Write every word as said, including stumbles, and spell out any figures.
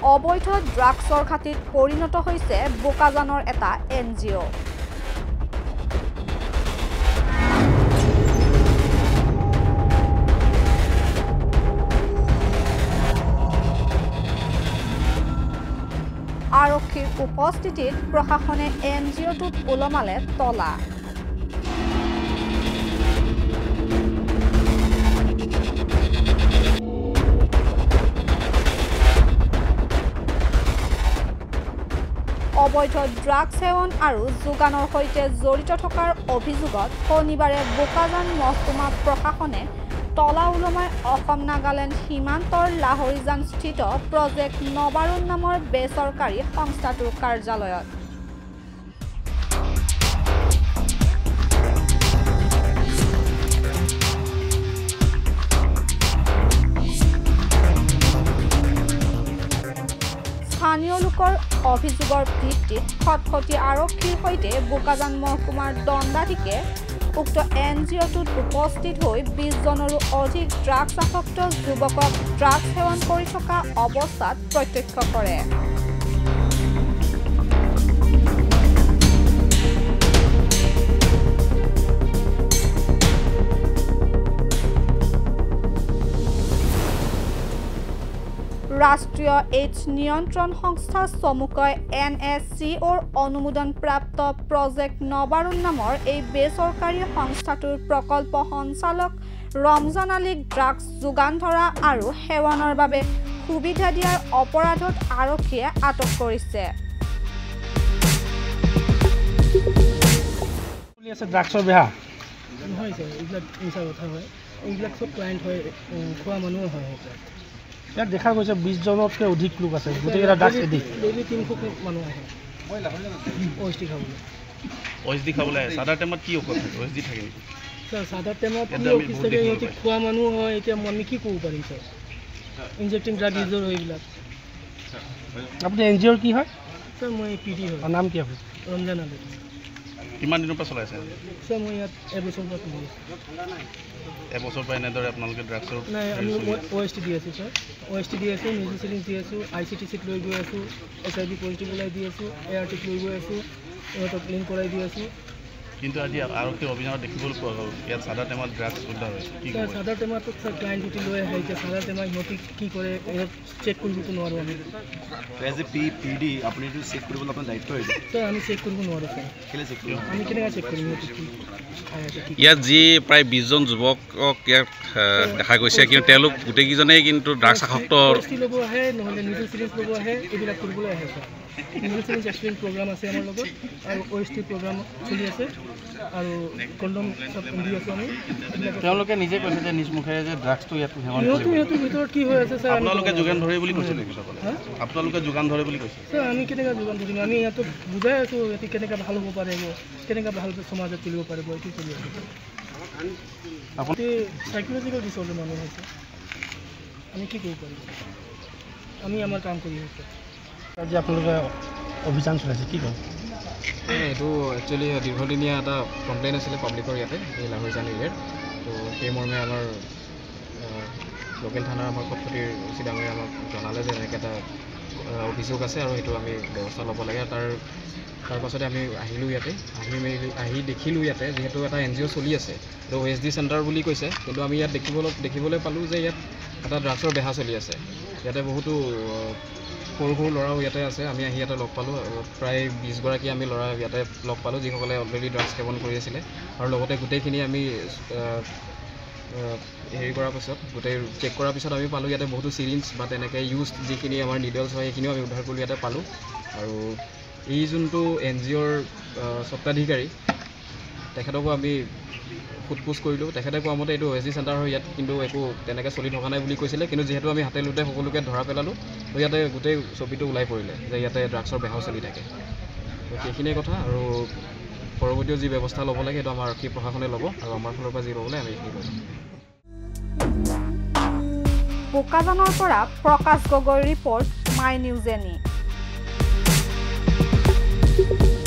অবৈধ ড্ৰাগছৰ ঘাটিত পৰিণত হৈছে বোকাজানৰ এটা এন জি অ'। আৰক্ষীৰ উপস্থিতিত প্ৰশাসনে এন জি অ'টোত ওলমালে তলা। অবৈধ ড্ৰাগ সেৱন আৰু যোগানৰ সৈতে জড়িত থকাৰ অভিযোগত শনিবাৰে বোকাজান মহকুমা প্ৰশাসনে তলা ওলমাই অসম নাগালেণ্ড সীমান্তৰ লাহৰিজান স্থিত প্ৰজেক্ট নবাৰুণ নামৰ বেচৰকাৰী সংস্থাটোৰ কাৰ্যালয়ত। স্থানীয় লোকৰ অভিযোগৰ ভিত্তিত খটখটি আৰক্ষীৰ সৈতে বোকাজান মহকুমাৰ দণ্ডাধীশে উক্ত এন জি অ'টোত উপস্থিত হৈ বিশ জনৰো অধিক ড্ৰাগছ আসক্ত যুৱকক ড্ৰাগছ সেৱন কৰি থকা অৱস্থাত প্ৰত্যক্ষ কৰে। ৰাষ্ট্ৰীয় এইডছ নিয়ন্ত্ৰণ সংস্থা চমুকৈ এন এছ চি অ'ৰ অনুমোদনপ্ৰাপ্ত প্ৰজেক্ট নবাৰুণ নামৰ এই বেচৰকাৰী সংস্থাটোৰ প্ৰকল্প সঞ্চালক ৰমজান আলীক ড্ৰাগছ যোগান ধৰা আৰু সেৱনৰ বাবে সুবিধা দিয়াৰ অপৰাধত আৰক্ষীয়ে আটক কৰিছে। ড্ৰাগছৰ বেহা নহয় ছাৰ, এইবিলাক মিছা কথা হয়। এইবিলাক চব ক্লাইণ্ট হয়, খোৱা মানুহ হয়। ইয়াত দেখা গৈছে বিশ জনতকৈ অধিক লোক আছে, গোটেইকেইটা ড্ৰাগছ এডিক্ট। ডেইলি তিনিশ মানুহ আহে অ এছ টি খাবলৈ। অ এছ ডি খাবলৈ আহে। চাদাৰ টাইমত কি ঔষধ থাকে? অ এছ ডি থাকে নেকি? ছাৰ চাদাৰ টাইমত কি অফিচ থাকে, সিহঁতি খোৱা মানুহ হয়। এতিয়া আমি কি ক'ব পাৰিম ছাৰ? ইনজেক্টিং ড্ৰাগ ইউজৰ হয় এইবিলাক। আপুনি এন জি অ'ৰ কি হয়? ছাৰ মই পি ডি হয়। নাম কি আপোনাৰ? ৰমজান আলী। কিমান দিনৰ পৰা চলাইছে? ছাৰ মই ইয়াত এবছৰৰ পৰা কৰি আছোঁ। এবছৰৰ পৰা এনেদৰে আপোনালোকে ড্ৰাগছৰ নাই, আমি অ এছ টি দি আছোঁ ছাৰ। অ এছ টি দি আছোঁ, মিউজিক চিলিং দি আছোঁ, আই চি টি চিত লৈ গৈ আছোঁ, এছ আই বি পজিটিভ ওলাই দি আছোঁ, এ আৰ টিত লৈ গৈ আছোঁ, ইহঁতক লিংক কৰাই দি আছোঁ। কিন্তু আজি আৰক্ষীৰ অভিযানত দেখিবলৈ পোৱা গ'ল ইয়াত চাদাৰ টাইমত ড্ৰাগছ উদ্ধাৰ হৈছে। কি ছাৰ চাদাৰ টেমাটো ছাৰ ক্লাইণ্ট ডিউটি লৈ আহে। এতিয়া চাদাৰ টেমা সিহঁতি কি কৰে ইহঁত চেক কৰিবতো নোৱাৰোঁ আমি। As a P P D আপুনিতো চেক কৰিবলৈ আপোনাৰ দায়িত্ব হৈছে। ছাৰ আমি চেক কৰিব নোৱাৰোঁ ছাৰ। কেলৈ চেক কৰিব? আমি কেনেকৈ চেক কৰিম? সিহঁতি কি খাই আছে কি? ইয়াত যি প্ৰায় বিশজন যুৱকক ইয়াত দেখা গৈছে, কিন্তু তেওঁলোক গোটেইকেইজনেই কিন্তু ড্ৰাগছ আসক্ত। অ এছ টি ল'ব আহে, নহ'লে নিউজ চিৰিজ ল'ব আহে, এইবিলাক কৰিবলৈ আহে sir. News series experience programme আছে আমাৰ লগত, আৰু অ এছ টি প্ৰগ্ৰাম চলি আছে, আৰু কণ্ডম চব দি আছোঁ আমি। তেওঁলোকে নিজে কৈছে যে নিজ মুখেৰে যে ড্ৰাগছটো ইয়াত সেৱন সিহঁতো সিহঁতৰ ভিতৰত কি হৈ আছে ছাৰ? আপোনালোকে যোগান ধৰে বুলি কৈছে নেকি? আপোনালোকে যোগান ধৰে বুলি কৈছে? ছাৰ আমি কেনেকৈ যোগান ধৰিম? আমি ইহঁতক বুজাই আছোঁ সিহঁতি কেনেকৈ ভাল হ'ব পাৰিব, কেনেকৈ ভালকৈ সমাজত তুলিব পাৰিব, এইটো কৰি আছোঁ। আপুনি চাইক'লজিকেল ডিছঅৰ্ডাৰ মানুহ হৈছে, আমি কি কৰিব পাৰিম? আমি আমাৰ কাম কৰি আছোঁ। আজি আপোনালোকে অভিযান চলাইছে, কি কয়? এইটো একচুৱেলি দীৰ্ঘদিনীয়া এটা কমপ্লেইন আছিলে পাব্লিকৰ ইয়াতে, এই লাহৰিজান এৰিয়াৰ। তো সেই মৰ্মে আমাৰ লোকেল থানাৰ আমাৰ খটখটিৰ চি ডাঙৰীয়া আমাক জনালে যে এনেকৈ এটা অভিযোগ আছে আৰু সেইটো আমি ব্যৱস্থা ল'ব লাগে। তাৰ তাৰপাছতে আমি আহিলোঁ ইয়াতে, আহি মেলি আহি দেখিলোঁ ইয়াতে যিহেতু এটা এন জি অ' চলি আছে, এইটো অ এছ ডি চেণ্টাৰ বুলি কৈছে, কিন্তু আমি ইয়াত দেখিবলৈ দেখিবলৈ পালোঁ যে ইয়াত এটা ড্ৰাগছৰ বেহা চলি আছে। ইয়াতে বহুতো সৰু সৰু ল'ৰাও ইয়াতে আছে। আমি আহি ইয়াতে লগ পালোঁ, প্ৰায় বিছগৰাকী আমি ল'ৰা ইয়াতে লগ পালোঁ, যিসকলে অলৰেডি ড্ৰাগছ সেৱন কৰি আছিলে। আৰু লগতে গোটেইখিনি আমি হেৰি কৰাৰ পিছত, গোটেই চেক কৰাৰ পিছত আমি পালোঁ ইয়াতে বহুতো চিৰিঞ্জ বা তেনেকৈ ইউজ যিখিনি আমাৰ নিডলছ হয় সেইখিনিও আমি উদ্ধাৰ কৰি ইয়াতে পালোঁ। আৰু এই যোনটো এন জি অ'ৰ স্বত্বাধিকাৰী, তেখেতকো আমি সোধ-পোছ কৰিলোঁ। তেখেতে কোৱা মতে এইটো অ এছ ডি চেণ্টাৰ হয়, ইয়াত কিন্তু একো তেনেকৈ চলি থকা নাই বুলি কৈছিলে। কিন্তু যিহেতু আমি হাতে লোতে সকলোকে ধৰা পেলালোঁ, তো ইয়াতে গোটেই ছবিটো ওলাই পৰিলে যে ইয়াতে ড্ৰাগছৰ বেহাও চলি থাকে। তো সেইখিনিয়ে কথা, আৰু পৰৱৰ্তীও যি ব্যৱস্থা ল'ব লাগে সেইটো আমাৰ আৰক্ষী প্ৰশাসনে ল'ব, আৰু আমাৰ ফালৰ পৰা যি ল'ব লাগে আমি সেইখিনি কৰিম। বোকাজানৰ পৰা প্ৰকাশ গগৈৰ ৰিপৰ্ট, মাই নিউজ এনি।